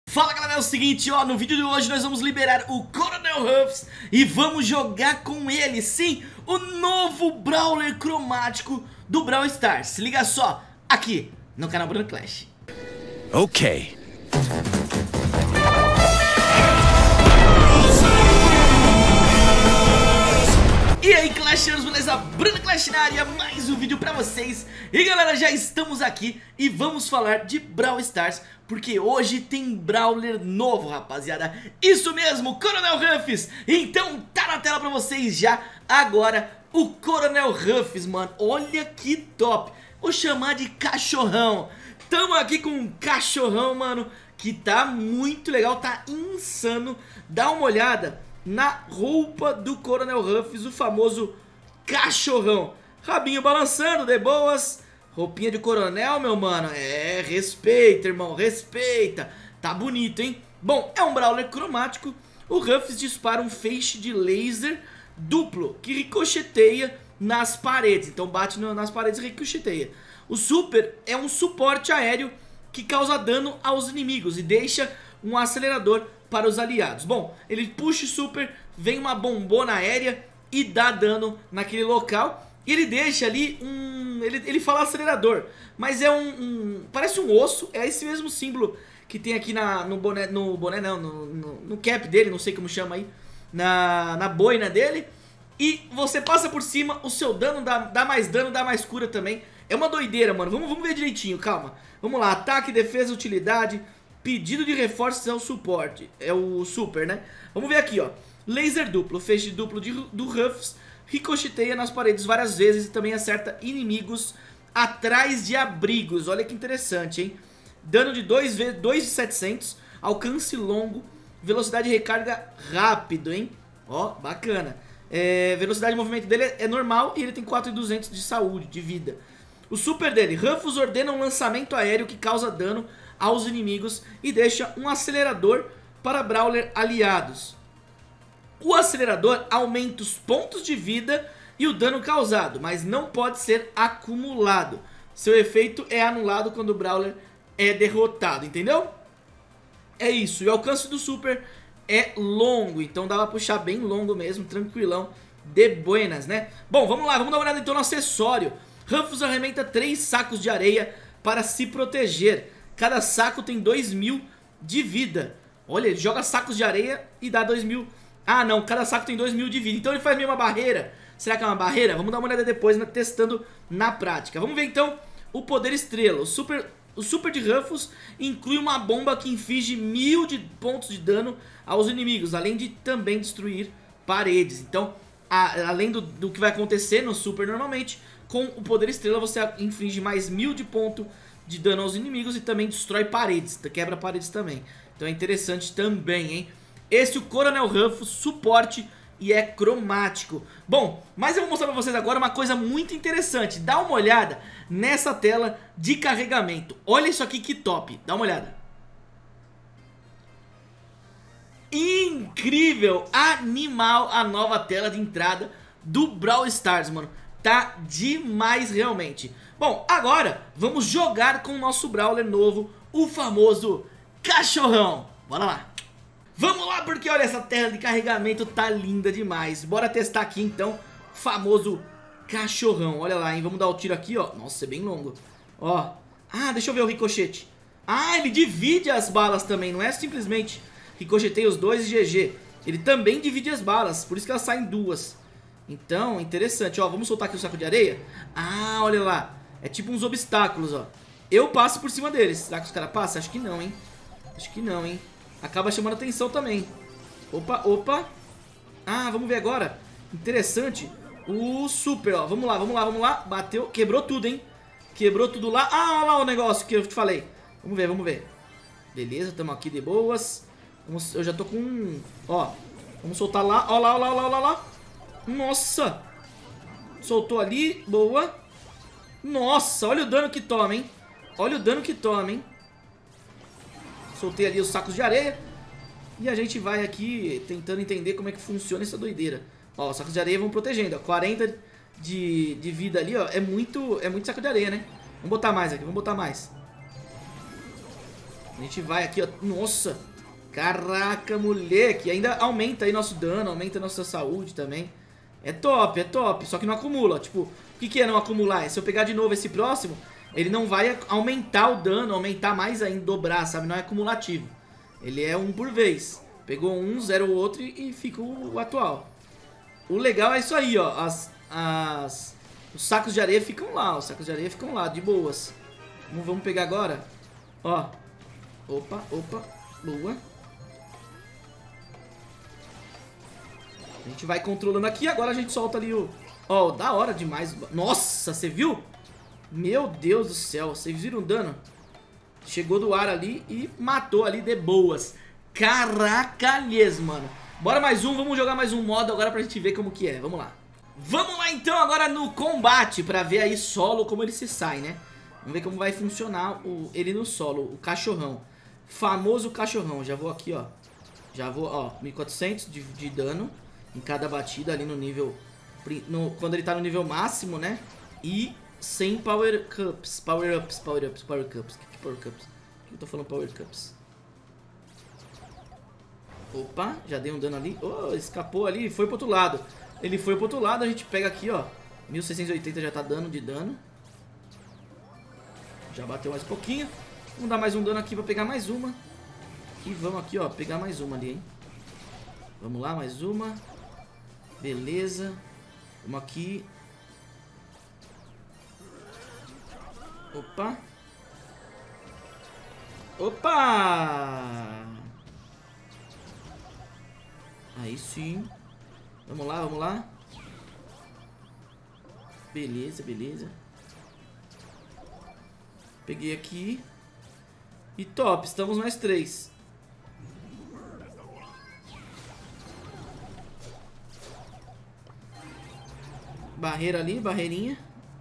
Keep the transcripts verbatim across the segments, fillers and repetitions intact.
Fala galera, é o seguinte, ó, no vídeo de hoje nós vamos liberar o Coronel Ruffs e vamos jogar com ele, sim, o novo Brawler cromático do Brawl Stars. Se liga só, aqui no canal Bruno Clash. Ok. E aí Clashers, beleza? Bruno Clash na área, mais um vídeo pra vocês. E galera, já estamos aqui e vamos falar de Brawl Stars, porque hoje tem Brawler novo, rapaziada. Isso mesmo, Coronel Ruffs. Então tá na tela pra vocês já agora o Coronel Ruffs, mano. Olha que top. Vou chamar de cachorrão. Tamo aqui com um cachorrão, mano, que tá muito legal, tá insano. Dá uma olhada na roupa do Coronel Ruffs, o famoso cachorrão. Rabinho balançando, de boas. Roupinha de coronel, meu mano. É, respeita, irmão, respeita. Tá bonito, hein? Bom, é um Brawler cromático. O Ruffs dispara um feixe de laser duplo que ricocheteia nas paredes. Então bate no, nas paredes e ricocheteia. O Super é um suporte aéreo que causa dano aos inimigos e deixa um acelerador para os aliados. Bom, ele puxa o Super, vem uma bombona aérea e dá dano naquele local. E ele deixa ali um... Ele, ele fala acelerador, mas é um, um... parece um osso, é esse mesmo símbolo que tem aqui na, no boné... No boné não, no, no, no cap dele, não sei como chama aí. Na, na boina dele. E você passa por cima, o seu dano dá, dá mais dano, dá mais cura também. É uma doideira, mano. Vamos, vamos ver direitinho, calma. Vamos lá, ataque, defesa, utilidade... Pedido de reforços é o suporte, é o super, né? Vamos ver aqui, ó. Laser duplo, feixe duplo de, do Ruffs, ricocheteia nas paredes várias vezes e também acerta inimigos atrás de abrigos. Olha que interessante, hein? Dano de dois mil e setecentos, alcance longo, velocidade de recarga rápido, hein? Ó, bacana. É, velocidade de movimento dele é normal e ele tem quatro mil e duzentos de saúde, de vida. O super dele, Ruffs ordena um lançamento aéreo que causa dano aos inimigos e deixa um acelerador para Brawler aliados. O acelerador aumenta os pontos de vida e o dano causado, mas não pode ser acumulado. Seu efeito é anulado quando o Brawler é derrotado, entendeu? É isso, e o alcance do Super é longo, então dá pra puxar bem longo mesmo, tranquilão, de buenas, né? Bom, vamos lá, vamos dar uma olhada então no acessório. Ruffs arrementa três sacos de areia para se proteger. Cada saco tem dois mil de vida. Olha, ele joga sacos de areia e dá dois mil. Ah, não, cada saco tem dois mil de vida. Então ele faz meio uma barreira. Será que é uma barreira? Vamos dar uma olhada depois, né, testando na prática. Vamos ver então o poder estrela. O super, o super de Ruffs inclui uma bomba que inflige mil de pontos de dano aos inimigos, além de também destruir paredes. Então, a, além do, do que vai acontecer no super normalmente, com o poder estrela você inflige mais mil de ponto de dano aos inimigos e também destrói paredes, quebra paredes também. Então é interessante também, hein? Esse é o Coronel Ruffs, suporte e é cromático. Bom, mas eu vou mostrar pra vocês agora uma coisa muito interessante. Dá uma olhada nessa tela de carregamento. Olha isso aqui que top, dá uma olhada. Incrível, animal a nova tela de entrada do Brawl Stars, mano. Tá demais realmente. Bom, agora vamos jogar com o nosso Brawler novo, o famoso cachorrão. Bora lá. Vamos lá, porque olha, essa tela de carregamento tá linda demais. Bora testar aqui então, famoso cachorrão. Olha lá, hein, vamos dar o tiro aqui, ó. Nossa, é bem longo. Ó, ah, deixa eu ver o ricochete. Ah, ele divide as balas também, não é simplesmente ricocheteia os dois e G G. Ele também divide as balas, por isso que elas saem duas. Então, interessante, ó, vamos soltar aqui o saco de areia. Ah, olha lá, é tipo uns obstáculos, ó. Eu passo por cima deles, será que os caras passam? Acho que não, hein. Acho que não, hein. Acaba chamando atenção também. Opa, opa. Ah, vamos ver agora. Interessante, o super, ó, vamos lá, vamos lá, vamos lá. Bateu, quebrou tudo, hein. Quebrou tudo lá, ah, olha lá o negócio que eu te falei. Vamos ver, vamos ver. Beleza, estamos aqui de boas. Vamos, eu já tô com, ó, vamos soltar lá, ó lá, ó lá, ó lá, ó lá. Nossa! Soltou ali, boa. Nossa, olha o dano que toma, hein. Olha o dano que toma, hein. Soltei ali os sacos de areia. E a gente vai aqui tentando entender como é que funciona essa doideira. Ó, os sacos de areia vão protegendo, ó. quarenta de, de vida ali, ó. É muito, é muito saco de areia, né. Vamos botar mais aqui, vamos botar mais. A gente vai aqui, ó. Nossa. Caraca, moleque. Ainda aumenta aí nosso dano, aumenta nossa saúde também. É top, é top. Só que não acumula. Tipo, o que, que é não acumular? É se eu pegar de novo esse próximo, ele não vai aumentar o dano, aumentar mais ainda, dobrar, sabe? Não é acumulativo. Ele é um por vez. Pegou um, zero o outro e, e fica o, o atual. O legal é isso aí, ó. As, as, os sacos de areia ficam lá. Os sacos de areia ficam lá, de boas. Vamos, vamos pegar agora. Ó. Opa, opa. Boa. A gente vai controlando aqui. Agora a gente solta ali o... Ó, da hora demais. Nossa, você viu? Meu Deus do céu. Vocês viram o dano? Chegou do ar ali e matou ali de boas. Caracalhês, mano. Bora mais um. Vamos jogar mais um modo agora pra gente ver como que é. Vamos lá. Vamos lá então agora no combate pra ver aí solo como ele se sai, né? Vamos ver como vai funcionar o, ele no solo. O cachorrão. Famoso cachorrão. Já vou aqui, ó. Já vou, ó. mil e quatrocentos de, de dano em cada batida ali no nível... No, quando ele tá no nível máximo, né? E sem power cups. Power ups, power ups, power cups. O que, que é power cups? Por que eu tô falando power cups? Opa, já dei um dano ali. Oh, escapou ali e foi pro outro lado. Ele foi pro outro lado, a gente pega aqui, ó. mil seiscentos e oitenta já tá dando de dano. Já bateu mais um pouquinho. Vamos dar mais um dano aqui pra pegar mais uma. E vamos aqui, ó, pegar mais uma ali, hein. Vamos lá, mais uma. Beleza. Vamos aqui. Opa. Opa! Aí sim. Vamos lá, vamos lá. Beleza, beleza. Peguei aqui. E top, estamos mais três. Barreira ali, barreirinha.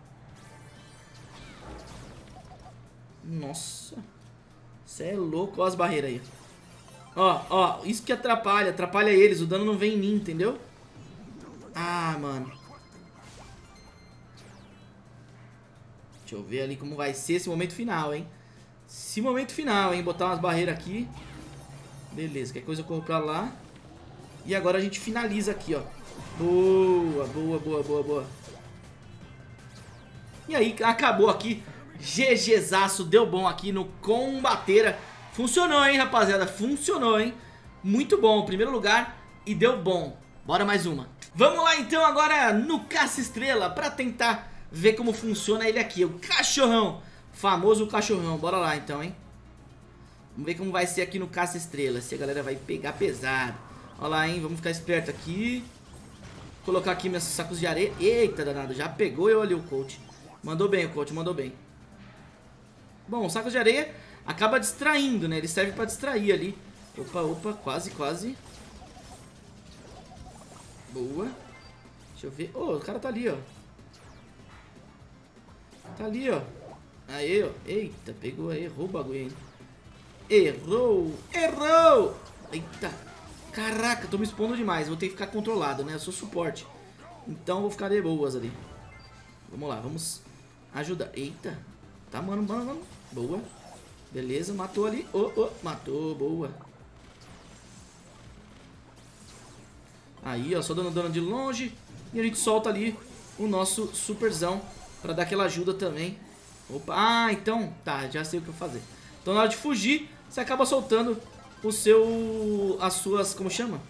Nossa. Você é louco, ó as barreiras aí. Ó, ó, isso que atrapalha, atrapalha eles, o dano não vem em mim, entendeu? Ah, mano. Deixa eu ver ali como vai ser esse momento final, hein. Esse momento final, hein, botar umas barreiras aqui. Beleza, qualquer coisa eu corro pra lá. E agora a gente finaliza aqui, ó. Boa, boa, boa, boa, boa. E aí, acabou aqui. GGzaço, deu bom aqui no Combateira. Funcionou, hein, rapaziada, funcionou, hein. Muito bom, primeiro lugar e deu bom. Bora mais uma. Vamos lá então agora no Caça-Estrela pra tentar ver como funciona ele aqui. O cachorrão, famoso cachorrão. Bora lá então, hein. Vamos ver como vai ser aqui no Caça-Estrela. Se a galera vai pegar pesado. Olha lá, hein, vamos ficar esperto aqui. Colocar aqui meus sacos de areia. Eita, danado, já pegou eu ali o coach. Mandou bem o coach, mandou bem. Bom, o saco de areia acaba distraindo, né? Ele serve pra distrair ali. Opa, opa, quase, quase. Boa. Deixa eu ver. Oh, o cara tá ali, ó. Tá ali, ó. Aê, ó. Eita, pegou, errou o bagulho, hein? Errou, errou. Eita. Caraca, tô me expondo demais. Vou ter que ficar controlado, né? Eu sou suporte. Então vou ficar de boas ali. Vamos lá, vamos ajudar. Eita. Tá, mano, mano, mano. Boa. Beleza, matou ali. Oh, oh, matou, boa. Aí, ó, só dando dano de longe. E a gente solta ali o nosso superzão pra dar aquela ajuda também. Opa, ah, então, tá, já sei o que eu vou fazer. Então na hora de fugir, você acaba soltando o seu, as suas, como chama?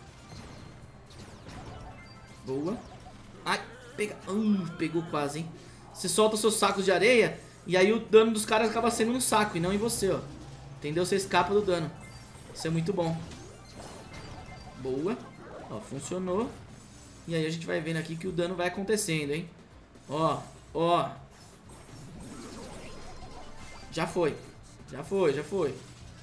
Boa. Ai, pega, uh, pegou quase, hein. Você solta os seus sacos de areia e aí o dano dos caras acaba sendo no saco e não em você, ó. Entendeu? Você escapa do dano. Isso é muito bom. Boa. Ó, funcionou. E aí a gente vai vendo aqui que o dano vai acontecendo, hein. Ó, ó. Já foi. Já foi, já foi.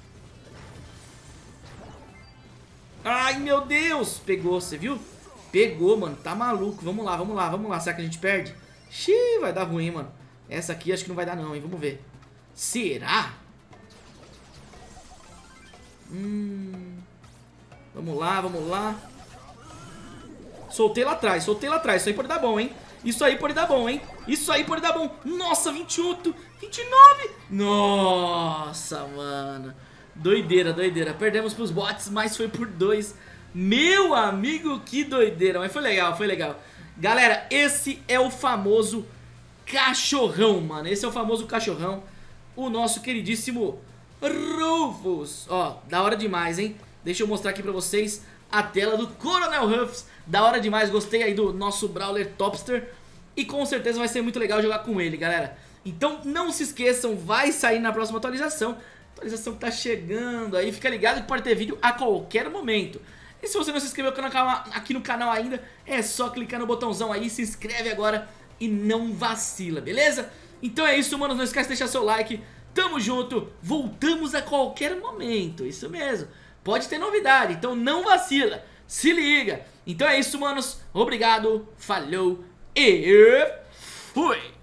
Ai, meu Deus. Pegou, você viu? Pegou, mano. Tá maluco. Vamos lá, vamos lá, vamos lá. Será que a gente perde? Xiii, vai dar ruim, mano. Essa aqui acho que não vai dar não, hein. Vamos ver. Será? Hum... Vamos lá, vamos lá. Soltei lá atrás, soltei lá atrás. Isso aí pode dar bom, hein. Isso aí pode dar bom, hein. Isso aí pode dar bom. Nossa, vinte e oito, vinte e nove. Nossa, mano. Doideira, doideira. Perdemos pros bots, mas foi por dois. Meu amigo, que doideira. Mas foi legal, foi legal. Galera, esse é o famoso cachorrão, mano. Esse é o famoso cachorrão. O nosso queridíssimo Rufus. Ó, da hora demais, hein? Deixa eu mostrar aqui pra vocês a tela do Coronel Ruffs. Da hora demais, gostei aí do nosso Brawler Topster. E com certeza vai ser muito legal jogar com ele, galera. Então não se esqueçam, vai sair na próxima atualização. Atualização que tá chegando aí, fica ligado que pode ter vídeo a qualquer momento. E se você não se inscreveu aqui no canal ainda, é só clicar no botãozão aí, se inscreve agora e não vacila, beleza? Então é isso, mano, não esquece de deixar seu like. Tamo junto, voltamos a qualquer momento, isso mesmo. Pode ter novidade, então não vacila, se liga. Então é isso, manos, obrigado, falou e fui!